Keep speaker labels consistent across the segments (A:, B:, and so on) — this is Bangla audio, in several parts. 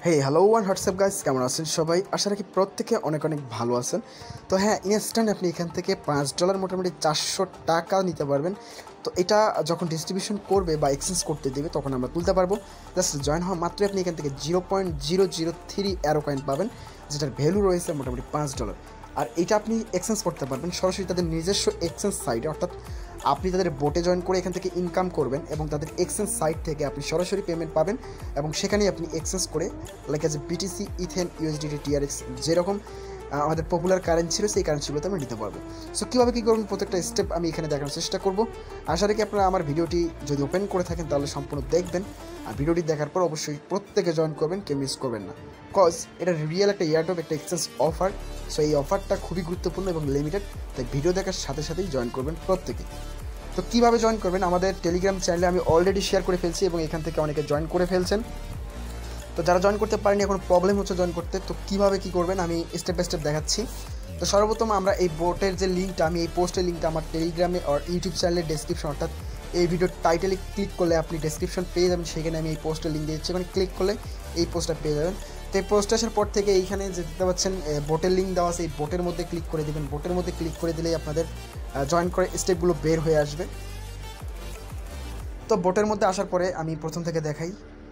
A: হ্যালো হোয়াটসঅ্যাপ গাইস, কেমন আছেন সবাই? আশা রাখি প্রত্যেকে অনেক ভালো আছেন। তো হ্যাঁ, ইনস্ট্যান্ট আপনি এখান থেকে $5 মোটামুটি 400 টাকা নিতে পারবেন। তো এটা যখন ডিস্ট্রিবিউশন করবে বা এক্সচেঞ্জ করতে দেবে তখন আমরা তুলতে পারবো। জাস্ট জয়েন হওয়া মাত্রই আপনি এখান থেকে 0.003 অ্যারো কয়েন পাবেন, যেটার ভ্যালু রয়েছে মোটামুটি $5। আর এটা আপনি এক্সচেঞ্জ করতে পারবেন সরাসরি তাদের নিজস্ব এক্সচেঞ্জ সাইটে, অর্থাৎ আপনি তাদের বোটে জয়েন করে এখান থেকে ইনকাম করবেন এবং তাদের এক্সচেঞ্জ সাইট থেকে আপনি সরাসরি পেমেন্ট পাবেন এবং সেখানেই আপনি এক্সচেঞ্জ করে লাইক অ্যাজ এ বিটিসি, ইথেন, ইউএসডিটি, টিআরএক্স যেরকম আমাদের পপুলার কারেন্সি ছিল সেই কারেন্সিগুলোতে আমরা নিতে পারবো। সো কীভাবে কী করবেন প্রত্যেকটা স্টেপ আমি এখানে দেখানোর চেষ্টা করব। আশা রাখি আপনারা আমার ভিডিওটি যদি ওপেন করে থাকেন তাহলে সম্পূর্ণ দেখবেন, আর ভিডিওটি দেখার পর অবশ্যই প্রত্যেকে জয়েন করবেন, কেউ মিস করবেন না। কজ এটা রিয়েল একটা এয়ারড্রপ, একটা এক্সচেঞ্জ অফার। সো এই অফারটা খুবই গুরুত্বপূর্ণ এবং লিমিটেড, তাই ভিডিও দেখার সাথে সাথেই জয়েন করবেন প্রত্যেকে। তো কীভাবে জয়েন করবেন, আমাদের টেলিগ্রাম চ্যানেলে আমি অলরেডি শেয়ার করে ফেলছি এবং এখান থেকে অনেকে জয়েন করে ফেলছেন। তো যারা জয়েন করতে পারেনি, এখন প্রবলেম হচ্ছে জয়েন করতে, তো কীভাবে কী করবেন আমি স্টেপ বাই স্টেপ দেখাচ্ছি। তো সর্বপ্রথম আমরা এই বোটের যে লিঙ্কটা, আমি এই পোস্টের লিঙ্কটা আমার টেলিগ্রামে আর ইউটিউব চ্যানেলের ডেসক্রিপশন, অর্থাৎ এই ভিডিওর টাইটেলে ক্লিক করলে আপনি ডেসক্রিপশন পেয়ে যাবেন, সেখানে আমি এই পোস্টের লিঙ্ক দিয়েছি, ওখানে ক্লিক করলে এই পোস্টটা পেয়ে যাবেন। তো এই পোস্ট আসার পর থেকে এইখানে যে দেখতে পাচ্ছেন বোটের লিঙ্ক দেওয়া আছে, এই বোটের মধ্যে ক্লিক করে দেবেন। বোটের মধ্যে ক্লিক করে দিলেই আপনাদের জয়েন করে স্টেপগুলো বের হয়ে আসবে। তো বোটের মধ্যে আসার পরে আমি প্রথম থেকে দেখাই।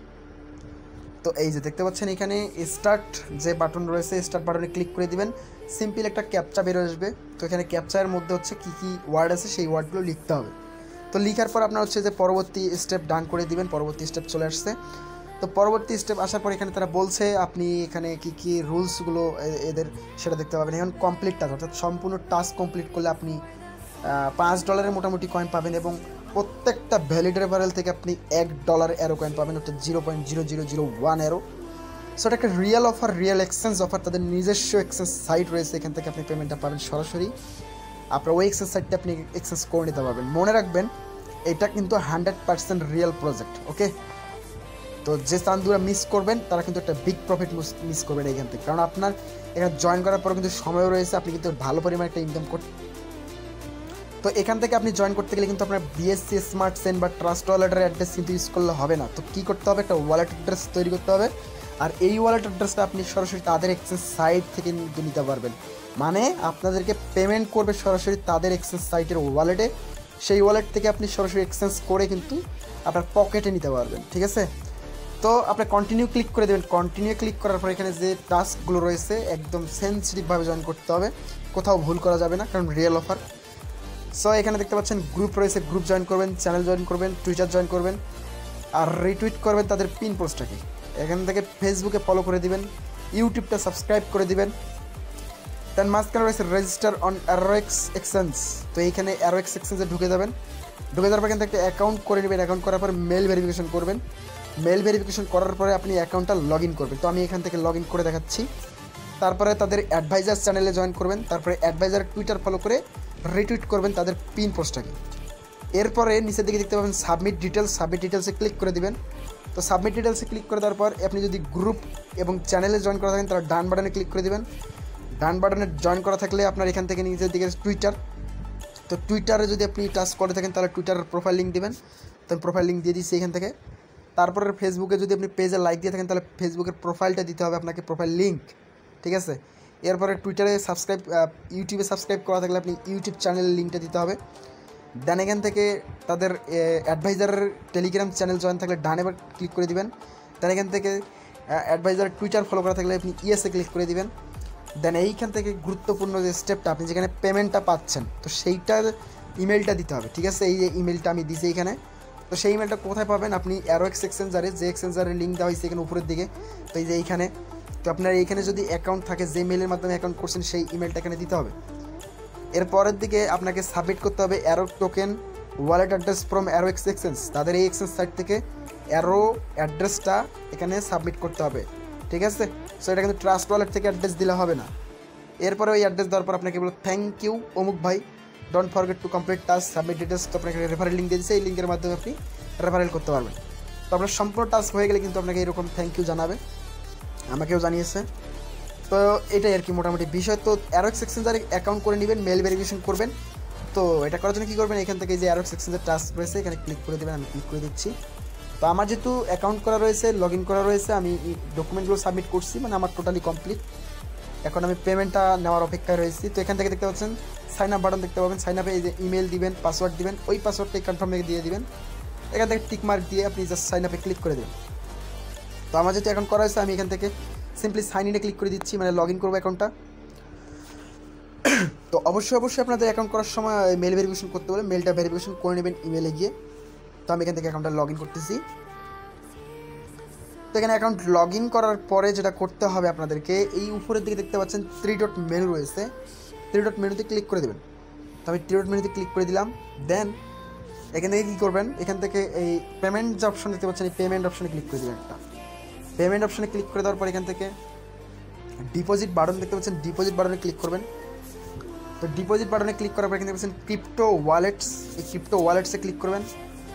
A: তো এই যে দেখতে পাচ্ছেন এখানে স্টার্ট যে বাটন রয়েছে, স্টার্ট বাটনে ক্লিক করে দিবেন। সিম্পল একটা ক্যাপচা বের আসবে। তো এখানে ক্যাপচার মধ্যে হচ্ছে কী কী ওয়ার্ড আছে সেই ওয়ার্ডগুলো লিখতে হবে। তো লিখার পর আপনার হচ্ছে যে পরবর্তী স্টেপ ডান করে দিবেন। পরবর্তী স্টেপ চলে আসছে। তো পরবর্তী স্টেপ আসার পর এখানে তারা বলছে আপনি এখানে কী কী রুলসগুলো এদের সেটা দেখতে পাবেন। এখন কমপ্লিট টাস্ক, অর্থাৎ সম্পূর্ণ টাস্ক কমপ্লিট করলে আপনি $5 মোটামুটি কয়েন পাবেন এবং প্রত্যেকটা ভ্যালিড রেফারেল থেকে আপনি $1 অ্যারো কয়েন পাবেন, অর্থাৎ 0.0001 অ্যারো। সো এটা একটা real offer, real exchange offer. তাদের নিজস্ব এক্সচেঞ্জ সাইট রয়েছে, এখান থেকে আপনি পেমেন্টটা পাবেন সরাসরি। আপনার ওই এক্সচেঞ্জ সাইটটা আপনি এক্সচেঞ্জ করে নিতে পারবেন। মনে রাখবেন এটা কিন্তু 100% রিয়েল প্রজেক্ট, ওকে? তো যে চান্দুরা মিস করবেন তারা কিন্তু একটা বিগ প্রফিট মিস করবেন এখান থেকে, কারণ আপনার এখানে জয়েন করার পর কিন্তু সময়ও রয়েছে, আপনি কিন্তু ভালো পরিমাণে একটা ইনকাম করতে। তো এখান থেকে আপনি জয়েন করতে গেলে কিন্তু আপনার বিএসসি, স্মার্ট চেইন বা ট্রাস্ট ওয়ালেটের অ্যাড্রেস কিন্তু ইউজ করলে হবে না। তো কী করতে হবে, একটা ওয়ালেট অ্যাড্রেস তৈরি করতে হবে, আর এই ওয়ালেট অ্যাড্রেসটা আপনি সরাসরি তাদের এক্সচেঞ্জ সাইট থেকে নিতে পারবেন। মানে আপনাদেরকে পেমেন্ট করবে সরাসরি তাদের এক্সচেঞ্জ সাইটের ওয়ালেটে, সেই ওয়ালেট থেকে আপনি সরাসরি এক্সচেঞ্জ করে কিন্তু আপনার পকেটে নিতে পারবেন, ঠিক আছে? তো আপনি কন্টিনিউ ক্লিক করে দেবেন। কন্টিনিউ ক্লিক করার পর এখানে যে টাস্কগুলো রয়েছে একদম সেন্সিটিভভাবে জয়েন করতে হবে, কোথাও ভুল করা যাবে না, কারণ রিয়েল অফার। সো এখানে দেখতে পাচ্ছেন গ্রুপ রয়েছে, গ্রুপ জয়েন করবেন, চ্যানেল জয়েন করবেন, টুইটার জয়েন করবেন আর রিটুইট করবেন তাদের পিন পোস্টটাকে। এখান থেকে ফেসবুকে ফলো করে দিবেন, ইউটিউবটা সাবস্ক্রাইব করে দিবেন। দেন মাঝখানে রয়েছে রেজিস্টার অন অ্যারোএক্স এক্সচেঞ্জ। তো এইখানে অ্যারোএক্স এক্সচেঞ্জে ঢুকে যাবেন। ঢুকে যাওয়ার পর এখান থেকে একটা অ্যাকাউন্ট করে নেবেন। অ্যাকাউন্ট করার পর মেল ভেরিফিকেশন করবেন। মেল ভেরিফিকেশন করার পরে আপনি অ্যাকাউন্টটা লগ ইন করবেন। তো আমি এখান থেকে লগ ইন করে দেখাচ্ছি। তারপরে তাদের অ্যাডভাইজার চ্যানেলে জয়েন করবেন। তারপরে অ্যাডভাইজার টুইটার ফলো করে রিটুইট করবেন তাদের পিন পোস্টটাকে। এরপরে নিচের দিকে দেখতে পাবেন সাবমিট ডিটেলস। সাবমিট ডিটেলসে ক্লিক করে দিবেন। তো সাবমিট ডিটেলসে ক্লিক করে দেওয়ার পর আপনি যদি গ্রুপ এবং চ্যানেলে জয়েন করা থাকেন তাহলে ডান বাটনে ক্লিক করে দেবেন। ডান বাটনে জয়েন করা থাকলে আপনার এখান থেকে নিচের দিকে টুইটার। তো টুইটারে যদি আপনি টাচ করে থাকেন তাহলে টুইটারের প্রোফাইল লিঙ্ক দেবেন। তো আমি প্রোফাইল লিঙ্ক দিয়ে দিচ্ছি এখান থেকে। তারপরে ফেসবুকে যদি আপনি পেজে লাইক দিয়ে থাকেন তাহলে ফেসবুকের প্রোফাইলটা দিতে হবে আপনাকে, প্রোফাইল লিঙ্ক, ঠিক আছে? এরপরে টুইটারে সাবস্ক্রাইব, ইউটিউবে সাবস্ক্রাইব করা থাকলে আপনি ইউটিউব চ্যানেলের লিঙ্কটা দিতে হবে। দেন এখান থেকে তাদের অ্যাডভাইজারের টেলিগ্রাম চ্যানেল জয়েন থাকলে ডানে ক্লিক করে দিবেন। দেন এখান থেকে অ্যাডভাইজারের টুইটার ফলো করা থাকলে আপনি ইএসএ ক্লিক করে দিবেন। দেন এইখান থেকে গুরুত্বপূর্ণ যে স্টেপটা, আপনি যেখানে পেমেন্টটা পাচ্ছেন তো সেইটার ইমেলটা দিতে হবে, ঠিক আছে? এই যে ইমেলটা আমি দিয়েছি এখানে। তো সেই ইমেলটা কোথায় পাবেন, আপনি অ্যারোএক্স এক্সচেঞ্জারে, যে এক্সচেঞ্জারের লিঙ্ক দেওয়া হয়েছে এখানে উপরের দিকে, তো এই যে এইখানে। তো আপনার এইখানে যদি অ্যাকাউন্ট থাকে, যে মেলের মাধ্যমে অ্যাকাউন্ট করছেন সেই ইমেলটা এখানে দিতে হবে। এরপরের দিকে আপনাকে সাবমিট করতে হবে arrow token wallet address from ArrowX exchange. তাদের এই এক্সচেঞ্জ সাইট থেকে অ্যারো অ্যাড্রেসটা এখানে সাবমিট করতে হবে, ঠিক আছে? সো এটা কিন্তু ট্রাস্ট ওয়ালেট থেকে অ্যাড্রেস দিলে হবে না। এরপরে ওই অ্যাড্রেস দেওয়ার পর আপনাকে বলো থ্যাংক ইউ অমুক ভাই, don't forget to complete task, submit details. তো আপনাকে রেফারেল লিঙ্ক দিয়ে দিচ্ছে, এই লিঙ্কের মাধ্যমে আপনি রেফারেল করতে পারবেন। তো আপনার সম্পূর্ণ টাস্ক হয়ে গেলে কিন্তু আপনাকে এরকম থ্যাংক ইউ জানাবে, আমাকেও জানিয়েছে। তো এটাই আর কি মোটামুটি বিষয়। তো অ্যারোএক্স এক্সচেঞ্জারে অ্যাকাউন্ট করে নেবেন, মেল ভেরিফিকেশন করবেন। তো এটা করার জন্য কী করবেন, এখান থেকে যে অ্যারোএক্স এক্সচেঞ্জের টাস্ক রয়েছে এখানে ক্লিক করে দেবেন। আমি ক্লিক করে দিচ্ছি। তো আমার যেহেতু অ্যাকাউন্ট করা রয়েছে, লগ ইন করা রয়েছে, আমি ডকুমেন্টগুলো সাবমিট করছি, মানে আমার টোটালি কমপ্লিট। এখন আমি পেমেন্টটা নেওয়ার অপেক্ষায় রয়েছি। তো এখান থেকে দেখতে পাচ্ছেন সাইন আপ বাটন দেখতে পাবেন। সাইন আপে এই যে ইমেল দিবেন, পাসওয়ার্ড দিবেন, ওই পাসওয়ার্ডটাই কনফার্মে দিয়ে দিবেন। এখান থেকে টিক মার্ক দিয়ে আপনি জাস্ট সাইন আপে ক্লিক করে দেবেন। তো আমার যেহেতু অ্যাকাউন্ট করা হয়েছে, আমি এখান থেকে সিম্পলি সাইন ইনে ক্লিক করে দিচ্ছি, মানে লগ ইন করবো অ্যাকাউন্টটা। তো অবশ্যই আপনাদের অ্যাকাউন্ট করার সময় মেল ভেরিফিকেশন করতে বলে মেলটা ভেরিফিকেশন করে নেবেন ইমেলে গিয়ে। তো আমি এখান থেকে অ্যাকাউন্টটা লগ ইন করতেছি। তো এখানে অ্যাকাউন্ট লগ ইন করার পরে যেটা করতে হবে আপনাদেরকে, এই উপরের দিকে দেখতে পাচ্ছেন 3 ডট মেনু রয়েছে, 3 ডট মেনুতে ক্লিক করে দেবেন। তো আমি 3 ডট মেনুতে ক্লিক করে দিলাম। দেন এখান থেকে কী করবেন, এখান থেকে এই পেমেন্ট যে অপশন দেখতে পাচ্ছেন, এই পেমেন্ট অপশনে ক্লিক করে দেবেন। একটা পেমেন্ট অপশনে ক্লিক করে দেওয়ার পর এখান থেকে ডিপোজিট বাটন দেখতে পাচ্ছেন, ডিপোজিট বাটনে ক্লিক করবেন। তো ডিপোজিট বাটনে ক্লিক করার পর এখানে দেখতে পাচ্ছেন ক্রিপ্টো ওয়ালেটস, এই ক্রিপ্টো ওয়ালেটসে ক্লিক করবেন।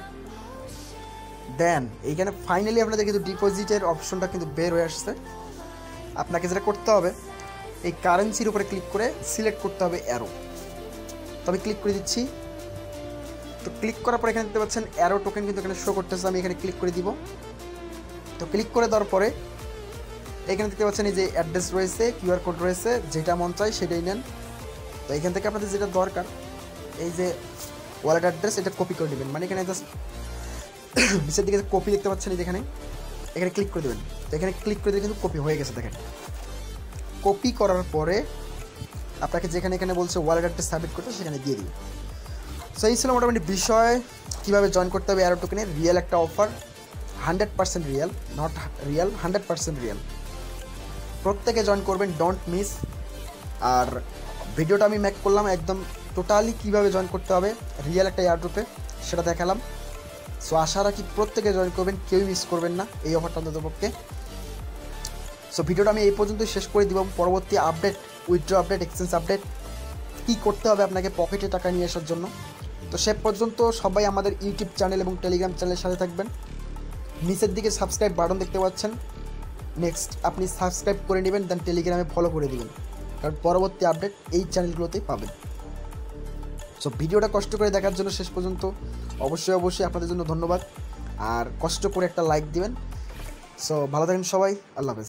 A: দেন এইখানে ফাইনালি আপনাদের কিন্তু ডিপোজিটের অপশনটা কিন্তু বের হয়ে আসছে। আপনাকে যেটা করতে হবে, এই কারেন্সির উপরে ক্লিক করে সিলেক্ট করতে হবে অ্যারো। তো আমি ক্লিক করে দিচ্ছি। তো ক্লিক করার পর এখানে দেখতে পাচ্ছেন অ্যারো টোকেন কিন্তু এখানে শো করতেছে, আমি এখানে ক্লিক করে দিব। তো ক্লিক করে দেওয়ার পরে এখানে দেখতে পাচ্ছেন এই যে অ্যাড্রেস রয়েছে, কিউআর কোড রয়েছে, যেটা মন চাই সেটাই নেন। তো এখান থেকে আপনাদের যেটা দরকার, এই যে ওয়ালেট অ্যাড্রেস, এটা কপি করে নেবেন। মানে এখানে জাস্ট নিচের দিকে কপি দেখতে পাচ্ছেন, এই যেখানে এখানে ক্লিক করে দেবেন। তো এখানে ক্লিক করে দিলে কিন্তু কপি হয়ে গেছে। দেখেন, কপি করার পরে আপনাকে যেখানে এখানে বলছে ওয়ালেট অ্যাড্রেস সাবমিট করতে, সেখানে দিয়ে দিন। সো এই ছিল মোটামুটি বিষয়, কীভাবে জয়েন করতে হবে অ্যারো টোকেনের। রিয়েল একটা offer, 100% real, not real, 100% real. প্রত্যেকে জয়েন করবেন, ডোন্ট মিস। আর ভিডিওটা আমি মেক করলাম একদম টোটালি কীভাবে জয়েন করতে হবে রিয়েল একটা এয়ারড্রপে, সেটা দেখালাম। সো আশা রাখি প্রত্যেকে জয়েন করবেন, কেউই মিস করবেন না এই অফারটা অন্তত পক্ষে। সো ভিডিওটা আমি এই পর্যন্তই শেষ করে দিব। পরবর্তী update, withdraw update, exchange update, কী করতে হবে আপনাকে পকেটে টাকা নিয়ে আসার জন্য। তো সে পর্যন্ত সবাই আমাদের ইউটিউব চ্যানেল এবং টেলিগ্রাম চ্যানেলের সাথে থাকবেন। নিচের দিকে সাবস্ক্রাইব বাটন দেখতে পাচ্ছেন, নেক্সট আপনি সাবস্ক্রাইব করে নেবেন, দেন টেলিগ্রামে ফলো করে দেবেন, কারণ পরবর্তী আপডেট এই চ্যানেলগুলোতেই পাবেন। সো ভিডিওটা কষ্ট করে দেখার জন্য শেষ পর্যন্ত অবশ্যই আপনাদের জন্য ধন্যবাদ। আর কষ্ট করে একটা লাইক দিবেন। সো ভালো থাকেন সবাই, আল্লাহ হাফেজ।